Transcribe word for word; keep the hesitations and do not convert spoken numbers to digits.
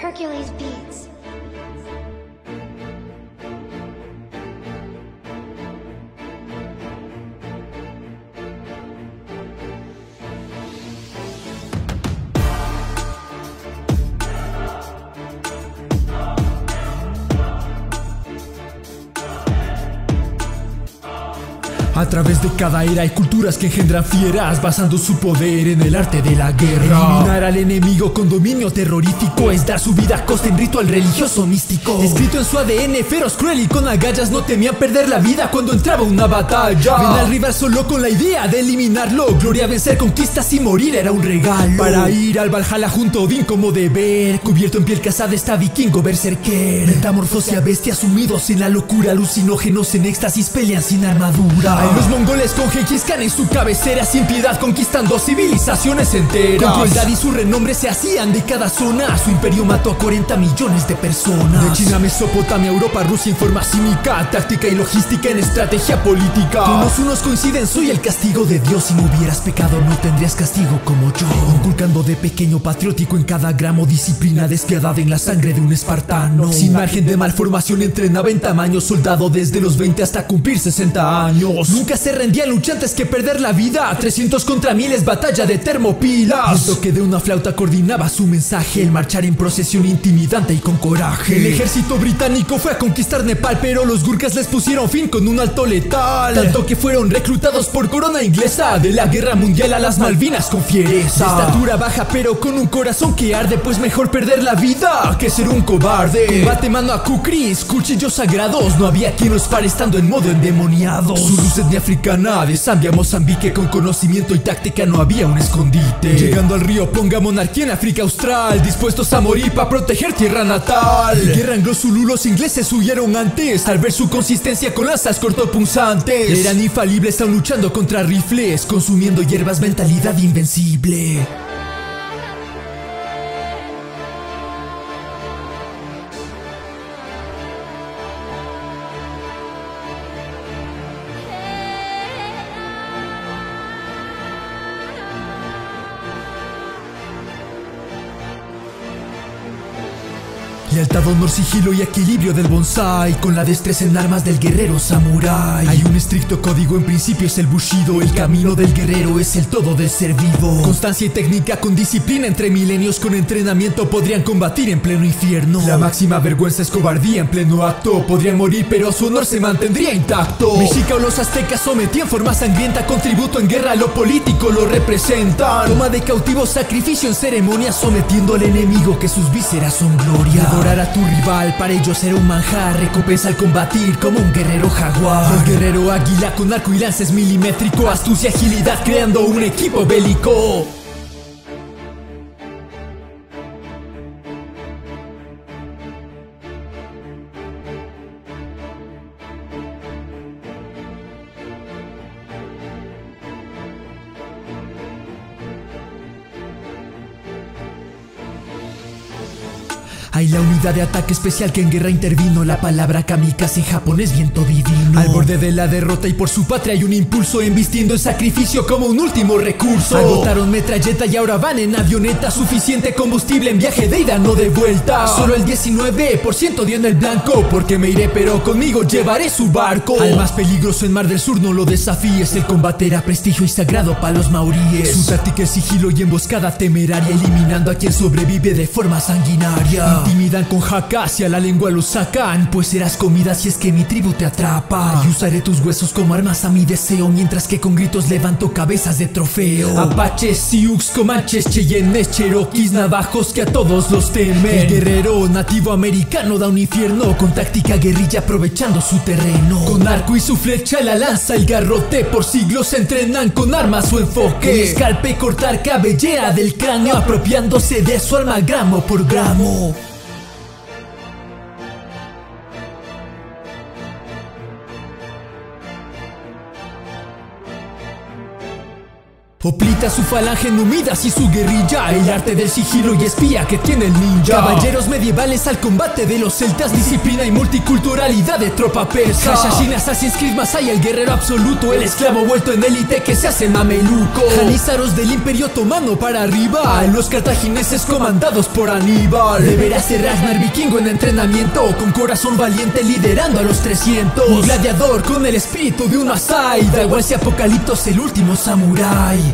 Hercules Beats. A través de cada era hay culturas que engendran fieras, basando su poder en el arte de la guerra. Eliminar al enemigo con dominio terrorífico es dar su vida a costa en ritual religioso místico. Escrito en su A D N, feroz, cruel y con agallas, no temían perder la vida cuando entraba una batalla. Ven al rival solo con la idea de eliminarlo. Gloria, vencer conquistas y morir era un regalo. Para ir al Valhalla junto a Odín como deber, cubierto en piel casada está vikingo berserker. Metamorfosia bestia, sumidos en la locura, alucinógenos en éxtasis, pelean sin armadura. Hay los mongoles con Gengis Khan en su cabecera, sin piedad conquistando civilizaciones enteras. Con crueldad y su renombre se hacían de cada zona. Su imperio mató a cuarenta millones de personas. De China, Mesopotamia, Europa, Rusia, en forma cínica, táctica y logística en estrategia política. Todos unos coinciden, soy el castigo de Dios. Si no hubieras pecado no tendrías castigo como yo. Inculcando de pequeño patriótico en cada gramo, disciplina despiadada en la sangre de un espartano. Sin margen de malformación entrenaba en tamaño, soldado desde los veinte hasta cumplir sesenta años. Nunca se rendían luchantes que perder la vida. trescientos contra miles, batalla de Termópilas. El toque de una flauta coordinaba su mensaje, el marchar en procesión intimidante y con coraje. El ejército británico fue a conquistar Nepal, pero los gurkhas les pusieron fin con un alto letal. Tanto que fueron reclutados por corona inglesa, de la guerra mundial a las Malvinas con fiereza. De estatura baja pero con un corazón que arde, pues mejor perder la vida que ser un cobarde. Combate mano a Kukris, cuchillos sagrados, no había quien los pare estando en modo endemoniado. Su luz etnia africana, de Zambia a Mozambique, con conocimiento y táctica no había un escondite. Llegando al río Ponga, monarquía en África Austral, dispuestos a morir para proteger tierra natal. En guerra anglo-zulú los ingleses huyeron antes, al ver su consistencia con lanzas cortopunzantes. Eran infalibles aún luchando contra rifles, consumiendo hierbas, mentalidad invencible. Lealtad, honor, sigilo y equilibrio del bonsai, con la destreza en armas del guerrero samurái. Hay un estricto código, en principio es el bushido. El camino del guerrero es el todo del ser vivo. Constancia y técnica con disciplina, entre milenios con entrenamiento podrían combatir en pleno infierno. La máxima vergüenza es cobardía en pleno acto. Podrían morir pero su honor se mantendría intacto. Mexica o los aztecas sometían forma sangrienta, con tributo en guerra lo político lo representan. Toma de cautivo, sacrificio en ceremonia, sometiendo al enemigo que sus vísceras son gloria. Adorar a tu rival, para ellos era un manjar, recompensa al combatir como un guerrero jaguar. El guerrero águila con arco y lances milimétrico, astucia, agilidad, creando un equipo bélico. Hay la unidad de ataque especial que en guerra intervino. La palabra kamikaze en japonés, viento divino. Al borde de la derrota y por su patria hay un impulso, embistiendo el sacrificio como un último recurso. Agotaron metralleta y ahora van en avioneta, suficiente combustible en viaje de ida, no de vuelta. Solo el diecinueve por ciento dio en el blanco, porque me iré pero conmigo llevaré su barco. Al más peligroso en Mar del Sur no lo desafíes, el combate era prestigio y sagrado para los maoríes. Su táctica es sigilo y emboscada temeraria, eliminando a quien sobrevive de forma sanguinaria. Intimidan con jaca, hacia la lengua lo sacan, pues serás comida si es que mi tribu te atrapa. Y usaré tus huesos como armas a mi deseo, mientras que con gritos levanto cabezas de trofeo. Apaches, Sioux, Comanches, Cheyennes, Cherokees, navajos que a todos los temen. El guerrero nativo americano da un infierno, con táctica guerrilla aprovechando su terreno. Con arco y su flecha, la lanza, el garrote, por siglos se entrenan con armas su enfoque. El escalpe, cortar cabellera del cráneo, apropiándose de su alma gramo por gramo. Hoplita su falange numidas y su guerrilla, el arte del sigilo y espía que tiene el ninja. Caballeros medievales al combate de los celtas, disciplina y multiculturalidad de tropa persa. Hashashin, Assassin's Creed, Masai, el guerrero absoluto, el esclavo vuelto en élite que se hace mameluco. Janízaros del imperio otomano para arriba, los cartagineses comandados por Aníbal. Deberás ser Ragnar vikingo en entrenamiento, con corazón valiente liderando a los trescientos. Un gladiador con el espíritu de un Masai, da igual si Apocaliptos el último samurái.